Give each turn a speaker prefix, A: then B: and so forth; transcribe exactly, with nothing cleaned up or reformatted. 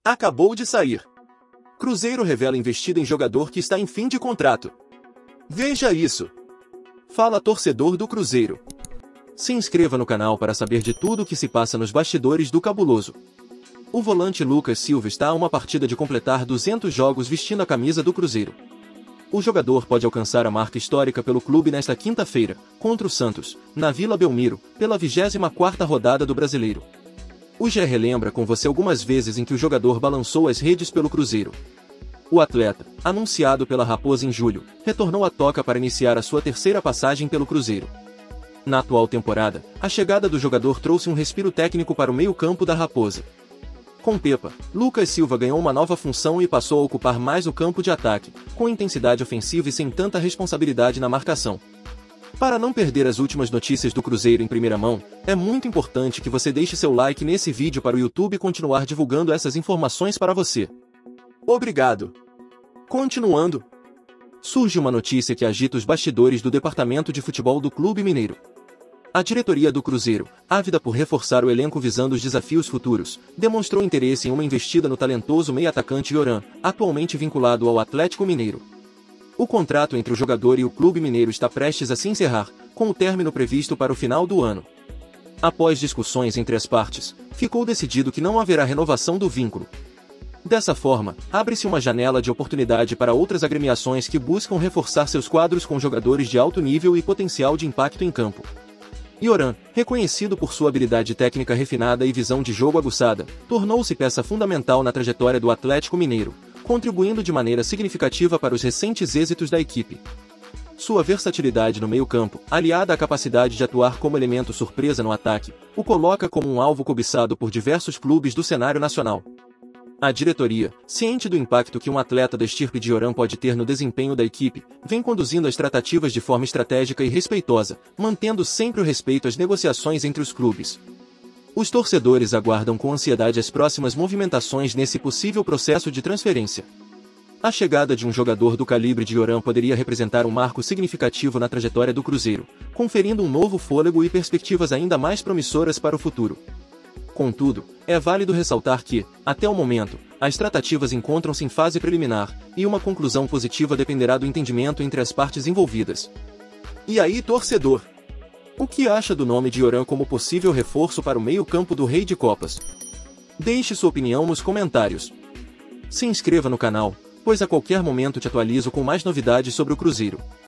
A: Acabou de sair. Cruzeiro revela investida em jogador que está em fim de contrato. Veja isso. Fala torcedor do Cruzeiro. Se inscreva no canal para saber de tudo o que se passa nos bastidores do Cabuloso. O volante Lucas Silva está a uma partida de completar duzentos jogos vestindo a camisa do Cruzeiro. O jogador pode alcançar a marca histórica pelo clube nesta quinta-feira, contra o Santos, na Vila Belmiro, pela vigésima quarta rodada do Brasileiro. O G E relembra com você algumas vezes em que o jogador balançou as redes pelo Cruzeiro. O atleta, anunciado pela Raposa em julho, retornou à toca para iniciar a sua terceira passagem pelo Cruzeiro. Na atual temporada, a chegada do jogador trouxe um respiro técnico para o meio-campo da Raposa. Com Pepa, Lucas Silva ganhou uma nova função e passou a ocupar mais o campo de ataque, com intensidade ofensiva e sem tanta responsabilidade na marcação. Para não perder as últimas notícias do Cruzeiro em primeira mão, é muito importante que você deixe seu like nesse vídeo para o YouTube continuar divulgando essas informações para você. Obrigado. Continuando. Surge uma notícia que agita os bastidores do departamento de futebol do Clube Mineiro. A diretoria do Cruzeiro, ávida por reforçar o elenco visando os desafios futuros, demonstrou interesse em uma investida no talentoso meio-atacante Yoran, atualmente vinculado ao Atlético Mineiro. O contrato entre o jogador e o Clube Mineiro está prestes a se encerrar, com o término previsto para o final do ano. Após discussões entre as partes, ficou decidido que não haverá renovação do vínculo. Dessa forma, abre-se uma janela de oportunidade para outras agremiações que buscam reforçar seus quadros com jogadores de alto nível e potencial de impacto em campo. Yoran, reconhecido por sua habilidade técnica refinada e visão de jogo aguçada, tornou-se peça fundamental na trajetória do Atlético Mineiro, contribuindo de maneira significativa para os recentes êxitos da equipe. Sua versatilidade no meio-campo, aliada à capacidade de atuar como elemento surpresa no ataque, o coloca como um alvo cobiçado por diversos clubes do cenário nacional. A diretoria, ciente do impacto que um atleta da estirpe de Yoran pode ter no desempenho da equipe, vem conduzindo as tratativas de forma estratégica e respeitosa, mantendo sempre o respeito às negociações entre os clubes. Os torcedores aguardam com ansiedade as próximas movimentações nesse possível processo de transferência. A chegada de um jogador do calibre de Yoran poderia representar um marco significativo na trajetória do Cruzeiro, conferindo um novo fôlego e perspectivas ainda mais promissoras para o futuro. Contudo, é válido ressaltar que, até o momento, as tratativas encontram-se em fase preliminar, e uma conclusão positiva dependerá do entendimento entre as partes envolvidas. E aí, torcedor? O que acha do nome de Yoran como possível reforço para o meio-campo do Rei de Copas? Deixe sua opinião nos comentários. Se inscreva no canal, pois a qualquer momento te atualizo com mais novidades sobre o Cruzeiro.